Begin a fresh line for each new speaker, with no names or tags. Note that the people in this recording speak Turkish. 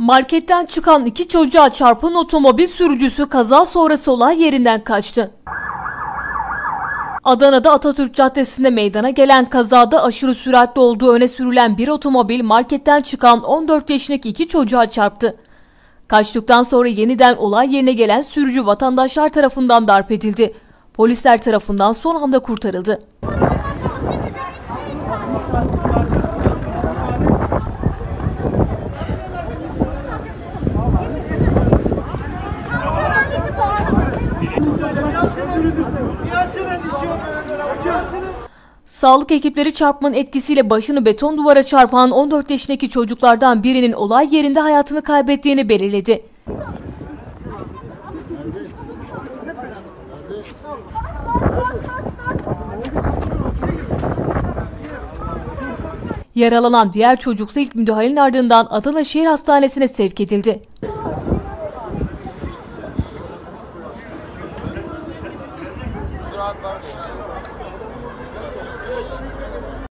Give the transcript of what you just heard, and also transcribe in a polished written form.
Marketten çıkan iki çocuğa çarpan otomobil sürücüsü kaza sonrası olay yerinden kaçtı. Adana'da Atatürk Caddesi'nde meydana gelen kazada aşırı süratli olduğu öne sürülen bir otomobil marketten çıkan 14 yaşındaki iki çocuğa çarptı. Kaçtıktan sonra yeniden olay yerine gelen sürücü vatandaşlar tarafından darp edildi. Polisler tarafından son anda kurtarıldı. Sağlık ekipleri çarpmanın etkisiyle başını beton duvara çarpan 14 yaşındaki çocuklardan birinin olay yerinde hayatını kaybettiğini belirledi. Yaralanan diğer çocuksa ilk müdahalenin ardından Adana Şehir Hastanesi'ne sevk edildi.